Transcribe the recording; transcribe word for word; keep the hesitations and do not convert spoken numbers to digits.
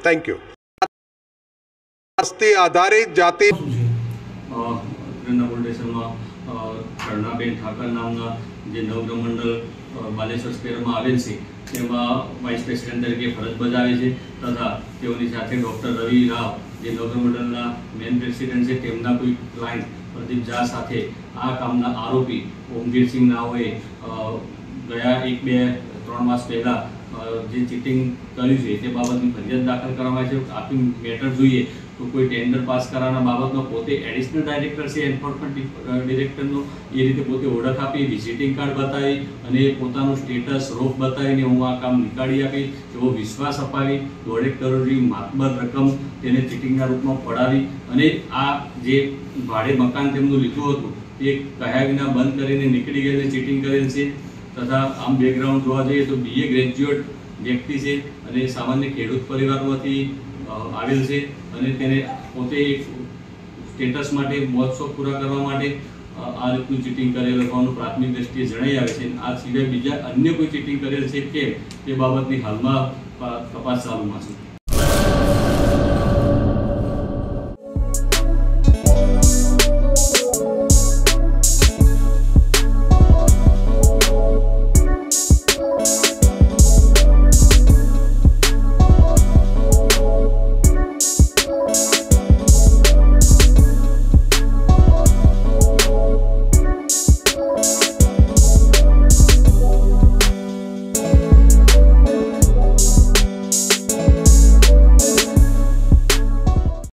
Thank you. आस्ती आधारित जाति कर्णाबेन ठाकर नामना जे नवग्रह मंडल बालेश्वर स्क्वेરમાં આવેલ છે તેમાં વાઇસ પ્રેસિડેન્ટ તરીકે ફરજ બજાવે છે તથા તેઓની સાથે ડોક્ટર રવિ રાવ જે નવગ્રહ મંડળના મેન પ્રેસિડેન્ટ છે તેમના કોઈ ક્લાયન્ટ પ્રદીપ ઝા સાથે આ કામના આરોપી ઓમવીરસિંહ નાઓએ ગયા એક બે ત્રણ માસ પહેલા જે ચીટિંગ કર્યું છે તે બાબતની ફરિયાદ દાખલ કરવામાં આવી છે। આખી મેટર જોઈએ તો કોઈ ટેન્ડર પાસ કરવાના બાબતમાં પોતે એડિશનલ ડાયરેક્ટર છે એન્ફોર્સમેન્ટ ડિરેક્ટરનો એ રીતે પોતે ઓળખ આપી, વિઝિટિંગ કાર્ડ બતાવી અને પોતાનું સ્ટેટસ રોક બતાવીને હું આ કામ નીકાળી આપી એવો વિશ્વાસ અપાવી દોઢેક કરોડ જેવી માતબર રકમ તેને ચીટિંગના રૂપમાં પડાવી અને આ જે ભાડે મકાન તેમનું લીધું હતું તે કહ્યા વિના બંધ કરીને નીકળી ગયેલી ચીટિંગ કરેલ છે તથા આમ બેકગ્રાઉન્ડ જોવા જઈએ તો બીએ ગ્રેજ્યુએટ વ્યક્તિ છે અને સામાન્ય ખેડૂત પરિવારમાંથી આવેલ છે અને તેને પોતે એક સ્ટેટસ માટે મોજ-શોખ પૂરા કરવા માટે આ રીતનું ચીટિંગ કરેલ હોવાનું પ્રાથમિક દ્રષ્ટિએ જણાઈ આવે છે। આ સિવાય બીજા અન્ય કોઈ ચીટિંગ કરેલ છે કે તે બાબતની હાલમાં તપાસ ચાલુમાં છે।